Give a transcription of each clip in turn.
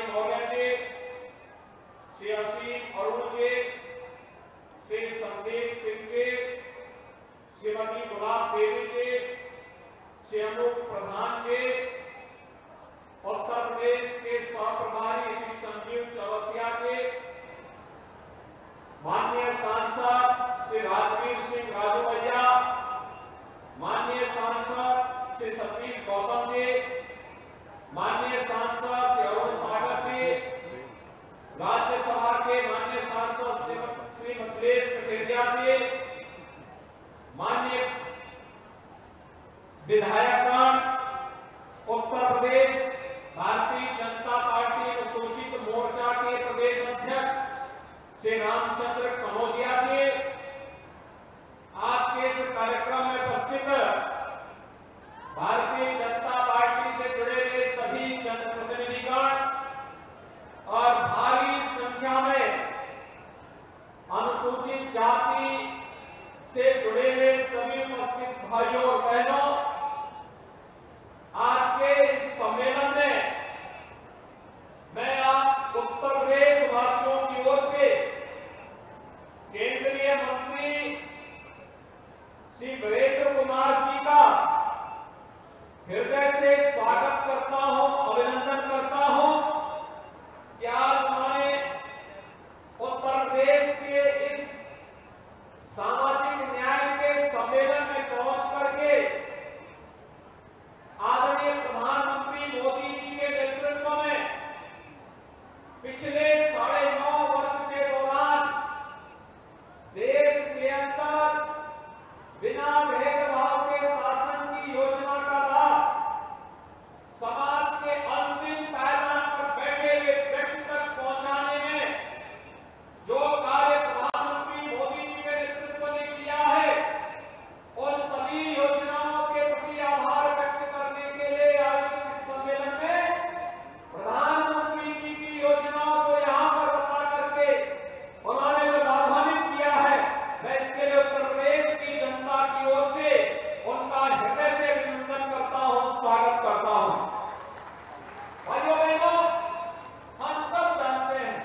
मौर्याचे, श्री असीम अरुणचे, श्री संदीप सिंहचे, श्रीमती गुलाब देवीचे, श्री अनूप प्रधानचे, उत्तर प्रदेश के सहप्रभारी श्री संजीव चौरसिया के, माननीय सांसद श्री राजवीर सिंह राजू भैया, माननीय सांसद श्री सतीश गौतम जी, माननीय सांसद श्री अरुण सागर जी, राज्यसभा के माननीय सांसद श्री मिथिलेश कटेरिया जी, माननीय विधायकगण, उत्तर प्रदेश भारतीय जनता पार्टी अनुसूचित मोर्चा के प्रदेश अध्यक्ष श्री रामचंद्र कनौजिया जी, आज के इस कार्यक्रम में उपस्थित भारतीय जनता पार्टी से जुड़े हुए सभी जनप्रतिनिधिगण और भारी संख्या में अनुसूचित जाति से जुड़े हुए सभी उपस्थित भाइयों और बहनों, आज के इस सम्मेलन में मैं आप उत्तर प्रदेश वासियों की ओर से केंद्रीय मंत्री श्री वीरेंद्र कुमार जी का हृदय से स्वागत करता हूं, अभिनंदन करता हूं कि आज उन्होंने उत्तर प्रदेश के इस सामाजिक न्याय के सम्मेलन में पहुंच करके आदरणीय प्रधानमंत्री मोदी जी के नेतृत्व में पिछले 9.5 वर्ष के दौरान देश के अंदर बिना भेदभाव के शासन की योजना का लाभ समाज के अंतिम पायदान पर बैठे हुए व्यक्ति तक पहुंचाने में जो कार्य प्रधानमंत्री मोदी जी के नेतृत्व ने किया है, उन सभी योजनाओं के प्रति आभार व्यक्त करने के लिए आयोजित इस सम्मेलन में प्रधानमंत्री जी की योजनाओं को यहां पर बता करके उन्होंने जो लाभान्वित किया है, मैं इसके लिए उत्तर प्रदेश की जनता की ओर से उनका हृदय से अभिनंदन करता हूं, स्वागत करता हूं। भाइयों बहनों, हम सब जानते हैं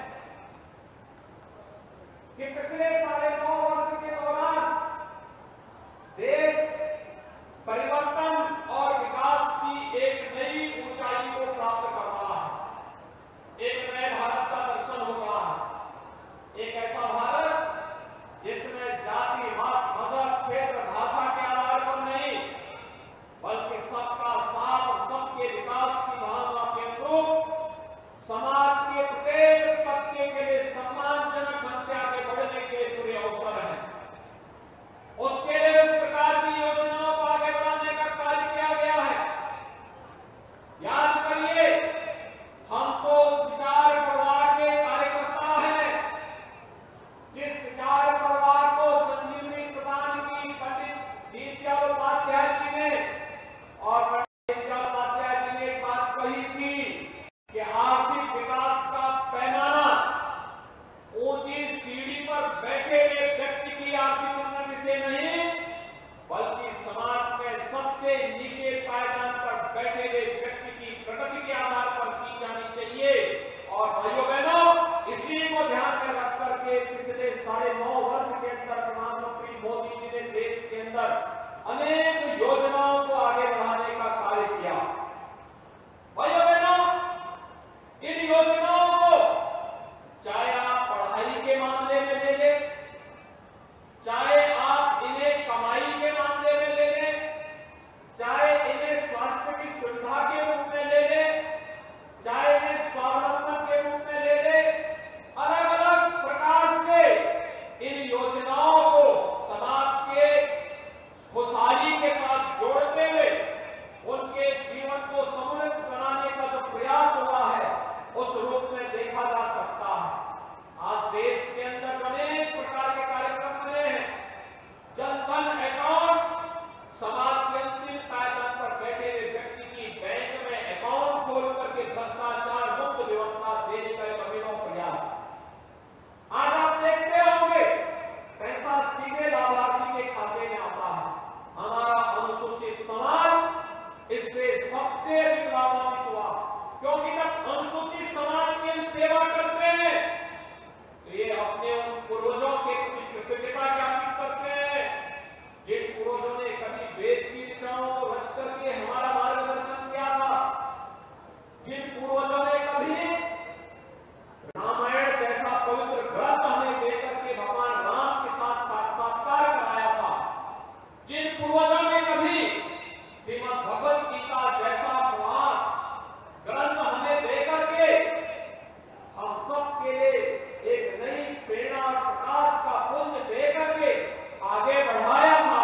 कि पिछले 9.5 वर्ष के दौरान देश परिवर्तन और विकास की एक नई ऊंचाई को प्राप्त कर रहा है। एक नए भारत का दर्शन हो रहा है। एक ऐसा भारत जिसमें जाति, मत, मजहब, क्षेत्र, भाषा के आधार पर नहीं, बल्कि सबका साथ और सबके विकास की भावना के अनुरूप समाज के प्रत्येक तबके के लिए सम्मानजनक ढंग से आगे बढ़ने के पूरे अवसर हैं। उसके लिए इस प्रकार की योजनाओं को आगे बढ़ाने का कार्य किया गया है। याद करिए, हम तो विचार परिवार के कार्यकर्ता हैं। जिस विचार परिवार को संजीवनी प्रदान की पंडित दीनदयाल उपाध्याय जी ने, और पंडित दीनदयाल उपाध्याय जी ने एक बात कही थी कि आर्थिक विकास का पैमाना ऊंची सीढ़ी पर बैठे हुए व्यक्ति की आर्थिक उन्नति से नहीं, सेवा करते हैं तो ये अपने उन पूर्वजों के प्रति कृतज्ञता ज्ञापित करते हैं, जिन पूर्वजों ने कभी वेद की ऋचाओं को रच करके हमारा मार्गदर्शन किया था, जिन पूर्वजों ने कभी रामायण जैसा पवित्र ग्रंथ हमें देकर के भगवान राम के साथ साक्षात्कार कराया था, जिन पूर्वजों ने कभी श्रीमद् भगवत गीता जैसा महान ग्रंथ हमें देकर के हम सब के लिए एक नई प्रेरणा और प्रकाश का पुंज देकर के आगे बढ़ाया था,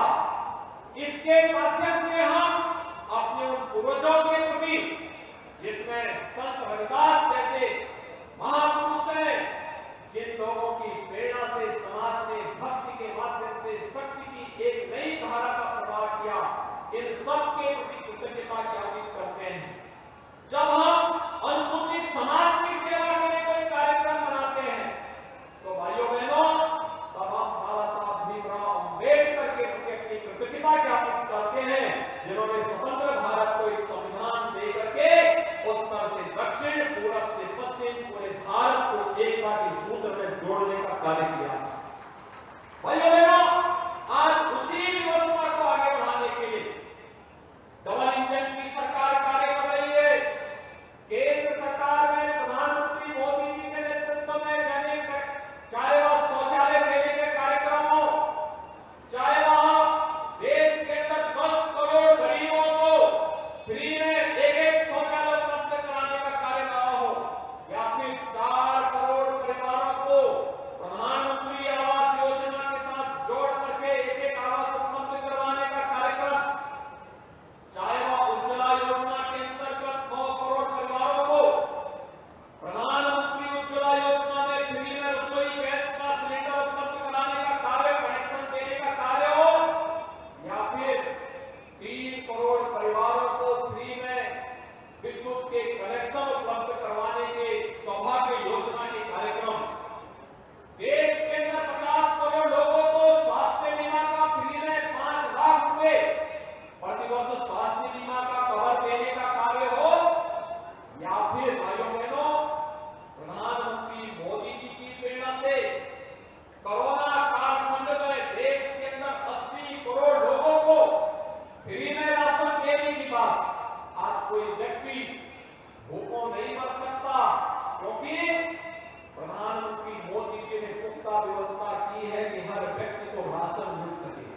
इसके माध्यम से हम अपने उन पूर्वजों के प्रति, जिसमें संत रविदास जैसे महापुरुष हैं, जिन लोगों की प्रेरणा से समाज ने भक्ति के माध्यम से शक्ति की एक नई धारा का प्रवाह किया, इन सब के प्रति कृतज्ञता ज्ञापित करते हैं। जब हम अनुसूचित समाज की सेवा के लिए कोई कार्यक्रम बनाते हैं तो भाइयों बहनों, तब हम बाबा साहब भीमराव अम्बेडकर के प्रति अपनी कृतज्ञता ज्ञापित करते हैं, जिन्होंने स्वतंत्र भारत को एक संविधान दे करके उत्तर से दक्षिण, पूरब से पश्चिम पूरे भारत को एकता के सूत्र में जोड़ने का कार्य किया। भाइयों बहनों, आज उसी व्यवस्था को आगे बढ़ाने के लिए डबल इंजन की सरकार कार्य कर रही है। केंद्र सरकार में प्रधानमंत्री मोदी जी के नेतृत्व में दैनिक चाहे वह शौचालय देने के कार्यक्रम हो, चाहे वह देश के अंदर 10 करोड़ गरीबों को फ्री में एक शौचालय उपलब्ध कराने का कार्य रहा हो, या फिर 4 करोड़ परिवारों को प्रधानमंत्री आवास योजना के साथ जोड़ करके एक आवास उपलब्ध करवाने का कार्यक्रम, चाहे वह उज्ज्वला योजना के अंतर्गत 9 करोड़ परिवारों को प्रधानमंत्री उज्ज्वला योजना में फ्री में रसोई गैस का सिलेंडर उपलब्ध कराने का कार्य, कनेक्शन देने का कार्य हो, या फिर 3 करोड़ परिवारों को फ्री में विद्युत के कनेक्शन उपलब्ध करवाने के सौभाग्य योजना के कार्यक्रम, देश के अंदर 50 करोड़ लोगों को स्वास्थ्य बीमा का फ्री में 5 लाख रुपए प्रतिवर्ष स्वास्थ्य बीमा का कवर देने का कार्य हो, या फिर भाइयों बहनों, प्रधानमंत्री मोदी जी की प्रेरणा से कोरोना कालखंड में देश के अंदर 80 करोड़ लोगों को फ्री में राशन देने की बात, आज कोई व्यक्ति भूखों नहीं मर सकता, क्योंकि प्रधानमंत्री मोदी जी ने पुख्ता व्यवस्था की है कि हर व्यक्ति को राशन मिल सके,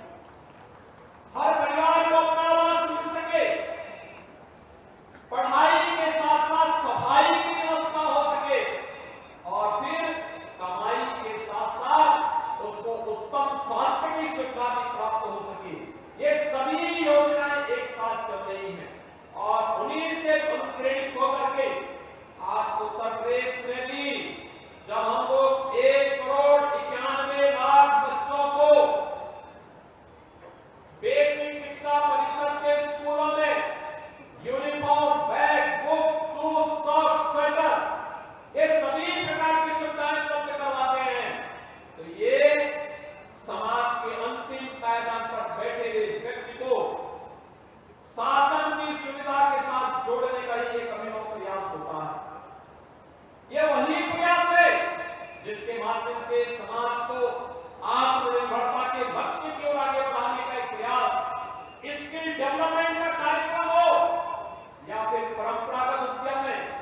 हर परिवार को अपना आवास मिल सके, पढ़ाई के साथ साथ सफाई की व्यवस्था हो सके, और फिर कमाई के साथ साथ उसको उत्तम स्वास्थ्य की सुविधा भी प्राप्त हो सके। ये सभी योजनाएं एक साथ चल रही हैं, और उन्हीं से प्रेरित होकर के आज उत्तर प्रदेश में भी जब हम लोग 1 करोड़ 91 लाख बच्चों को बेसिक शिक्षा परिषद के स्कूलों में uniform, bag, book, shoes, socks, sweater, ये सभी प्रकार की सुविधाएं उपलब्ध करवाते हैं, तो ये समाज के अंतिम पायदान पर बैठे हुए व्यक्ति को शासन की सुविधा के साथ जोड़ने का ये एक अभिनव प्रयास होता है। ये वही प्रयास है जिसके माध्यम से समाज को आत्मनिर्भरता के लक्ष्य की ओर आगे बढ़ाने का एक प्रयास, स्किल डेवलपमेंट का कार्यक्रम हो, या फिर परंपरागत उद्यम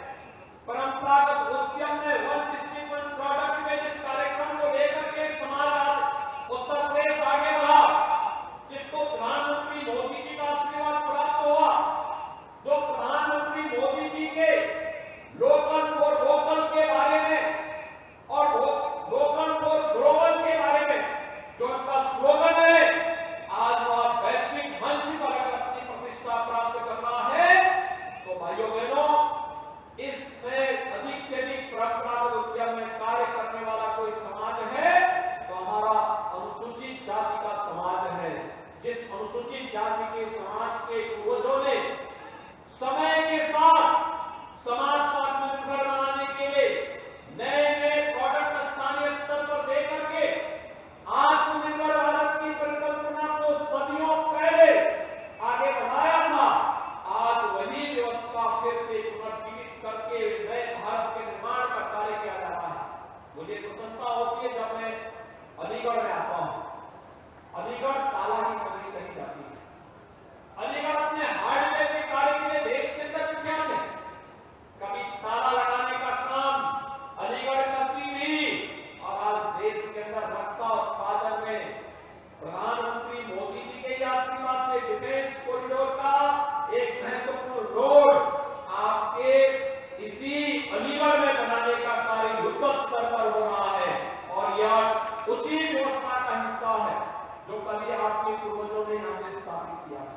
में वन डिस्ट्रिक्ट वन प्रोडक्ट के जिस कार्यक्रम को लेकर के समाज आज उत्तर प्रदेश आगे बढ़ा, जिसको प्रधानमंत्री मोदी जी का आशीर्वाद प्राप्त हुआ, जो प्रधानमंत्री मोदी जी के लोकल फॉर वोकल के बारे में और लोकल फॉर ग्लोबल के अलीगढ़ में आता हूं। अलीगढ़ ताला की नगरी कही जाती है। अलीगढ़ अपने हार्डवेयर के कार्य के लिए देश के अंदर विख्यात है। कभी ताला लगाने का काम अलीगढ़ करती थी और आज देश के अंदर रक्षा उत्पादन में प्रधानमंत्री मोदी जी के आशीर्वाद से डिफेंस कॉरिडोर का एक महत्वपूर्ण रोड आपके इसी अलीगढ़ में बनाने का कार्य युद्ध स्तर पर हो रहा है और यह उसी व्यवस्था का हिस्सा है जो कभी आपके पूर्वजों ने यहां पे स्थापित किया।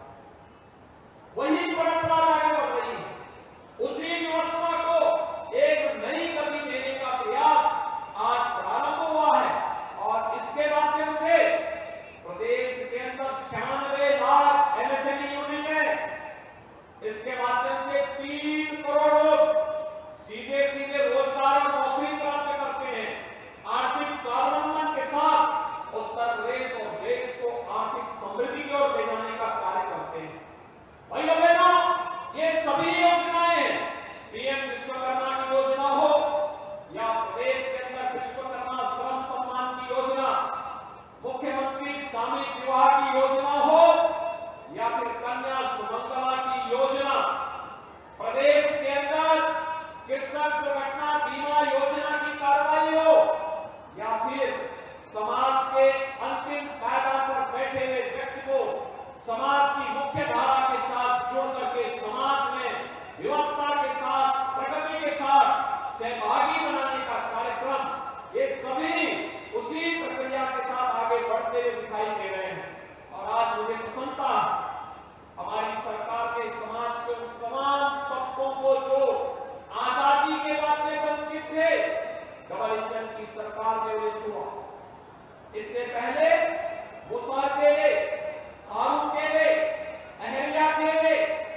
वही परंपरा आगे बढ़ रही है। उसी व्यवस्था को एक नई गति देने का प्रयास आज प्रारंभ हुआ है और इसके माध्यम से प्रदेश के अंदर 96 लाख एमएसएमई यूनिट है। इसके माध्यम से 3 करोड़ लोग सीधे सीधे रोजगार और नौकरी प्राप्त करते हैं। आर्थिक स्वावलंबन के साथ उत्तर प्रदेश और देश को आर्थिक समृद्धि की ओर ले जाने का कार्य करते हैं। भाइयों बहनों, ये सभी योजनाएं पीएम विश्वकर्मा की योजना हो या प्रदेश के अंदर विश्वकर्मा श्रम सम्मान की योजना, मुख्यमंत्री सामूहिक विवाह की योजना हो या फिर कन्या सुमंगला की योजना, प्रदेश के अंदर कृषक दुर्घटना बीमा योजना की कार्रवाई हो या फिर समाज के अंतिम पायदान पर बैठे हुए व्यक्ति को समाज की मुख्य धारा के साथ जोड़ करके समाज में व्यवस्था के साथ प्रगति के साथ सहभागी बनाने का कार्यक्रम, ये सभी उसी प्रक्रिया के साथ आगे बढ़ते हुए दिखाई दे रहे हैं। और आज मुझे प्रसन्नता हमारी सरकार के समाज के उन तमाम तबकों को जो आजादी के बाद से वंचित थे, डबल इंजन की सरकार ने उन्हें छुआ। इससे पहले मुसहर केले, हारून केले, अहल्या केले,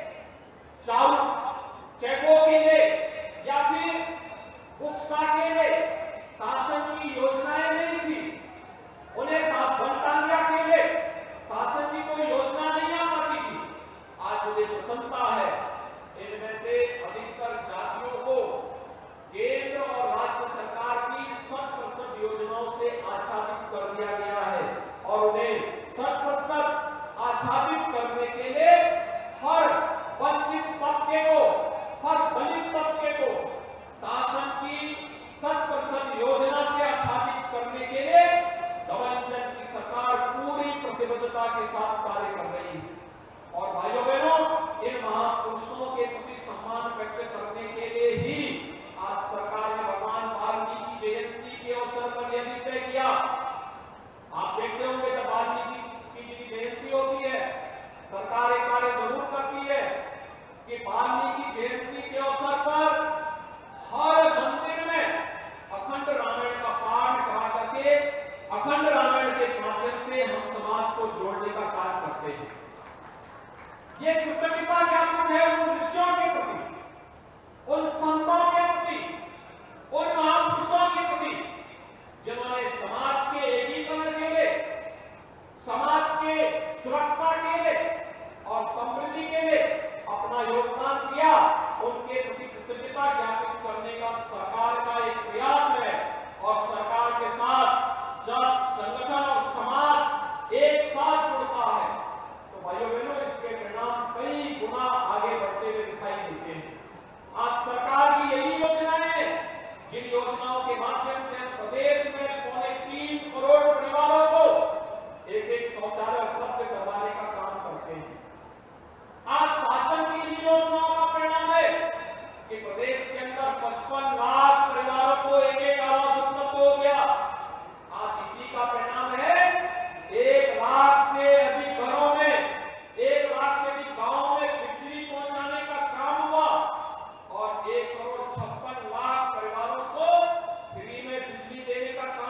चारू चेको केले या फिर बुक्सा केले शासन की योजनाएं नहीं थी। उन्हें बनटांगिया केले शासन की कोई योजना नहीं आ पाती थी। आज मुझे प्रसन्नता है इनमें से अधिकतर जातियों को केंद्र और राज्य सरकार की 100% योजनाओं से आच्छादित कर दिया गया है और उन्हें 100% आच्छादित करने के लिए हर वंचित तबके को, हर दलित तबके को शासन की 100% योजना से आच्छादित करने के लिए डबल इंजन की सरकार पूरी प्रतिबद्धता के साथ कार्य कर रही है। और भाइयों बहनों, इन महापुरुषों के प्रति सम्मान व्यक्त करने के लिए ही आज सरकार ने भगवान वाल्मीकि जयंती के अवसर पर यह निर्णय किया। आप देखते होंगे जब वाल्मीकि जी की जयंती होती है, सरकार एक कार्य जरूर करती है कि वाल्मीकि जयंती के अवसर पर हर मंदिर में अखंड रामायण का पाठ करा करके अखंड रामायण के माध्यम से हम समाज को जोड़ने का कार्य करते हैं। ये कृतज्ञता ज्ञापन है उन ऋषियों के प्रति, उन संतों के प्रति, उन महापुरुषों के प्रति जिन्होंने समाज के एकीकरण के लिए, समाज के सुरक्षा के लिए और समृद्धि के लिए अपना योगदान दिया। उनके प्रति कृतज्ञता ज्ञापित करने का सरकार का एक प्रयास है और सरकार के साथ जब संगठन और समाज एक साथ जुड़ता है तो भाइयों बहनों इसके परिणाम कई गुना आगे बढ़ते हुए दिखाई देते हैं। आज सरकार की यही योजनाएं हैं जिन योजनाओं के माध्यम से हम प्रदेश में 3.25 करोड़ परिवारों को एक शौचालय उपलब्ध करवाने का काम करते हैं। आज शासन की इन योजनाओं का परिणाम है कि प्रदेश के अंदर 55 लाख परिवारों को एक आवास उपलब्ध हो गया। आज इसी का परिणाम है 1 लाख से अधिक घरों में, 1 लाख से अधिक गांवों में बिजली पहुंचाने का काम हुआ और 1 करोड़ 56 लाख परिवारों को फ्री में बिजली देने का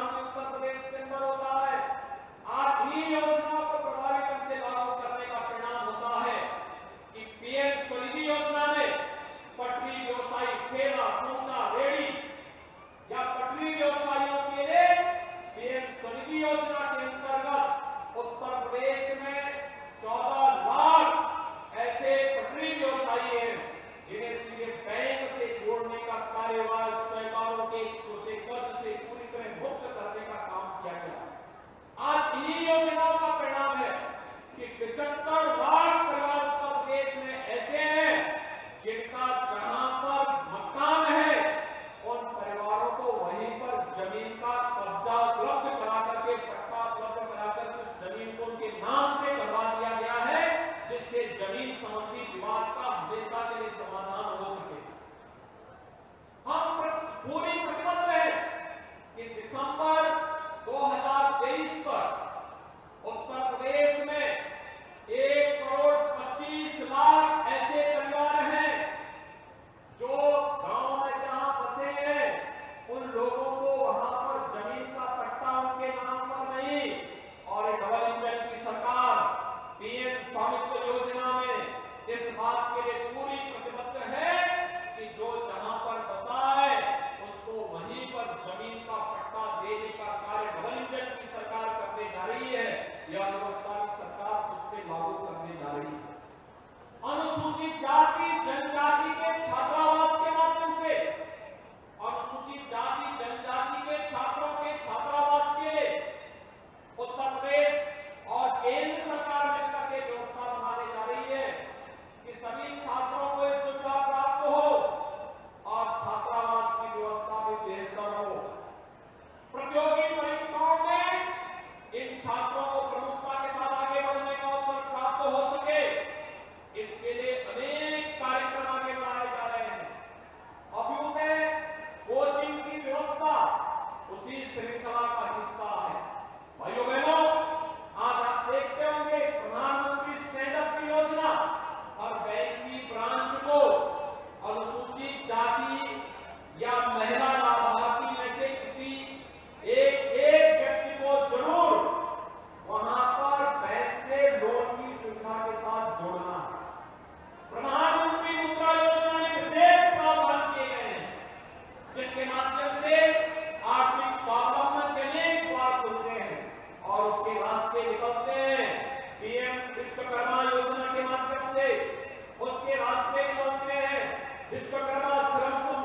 दिसंबर 2023 तक उत्तर प्रदेश में 1,25,00,000 ऐसे परिवार हैं जो गांव में जहां बसे हैं, उन लोगों को वहां पर जमीन का पट्टा उनके नाम पर नहीं, और एक डबल इंजन की सरकार पीएम स्वामित्व योजना में इस बात के लिए पूरी प्रतिबद्ध है कि जो जहां पर बसा है उसको वहीं पर जमीन का पट्टा देने का कार्य डबल इंजन की सरकार करने जा रही है। यह व्यवस्था की सरकार उस पर लागू करने जा रही है। अनुसूचित जाति जनजाति के छात्रावास के माध्यम से, अनुसूचित जाति जनजाति के छात्रों के छात्रावास के लिए उत्तर प्रदेश और केंद्र सरकार मिलकर के व्यवस्था बनाने जा रही है कि सभी छात्रों को यह सुविधा प्राप्त हो और छात्रावास की व्यवस्था भी बेहतर हो। प्रतियोगी परीक्षाओं में इन छात्रों को प्रमुखता के साथ आगे बढ़ने का अवसर प्राप्त हो सके, इसके लिए अनेक कार्यक्रम आगे बढ़ाए जा रहे हैं। अभ्युदय कोचिंग की व्यवस्था उसी श्रृंखला का हिस्सा है। भाइयों बहनों, आज आप देखते होंगे प्रधानमंत्री स्टैंड अप की योजना हर बैंक की ब्रांच को अनुसूचित जाति या महिला लाभार्थी में से किसी एक व्यक्ति को जरूर वहां पर बैंक से लोन की सुविधा के साथ जोड़ना है। प्रधानमंत्री मुद्रा योजना में विशेष प्रावधान किए गए हैं जिसके माध्यम से आर्थिक स्वावलंबन के अनेक द्वार खुलते हैं और उसके रास्ते निकलते हैं। पीएम विश्वकर्मा योजना के माध्यम से उसके रास्ते निकलते हैं। विश्वकर्मा श्रम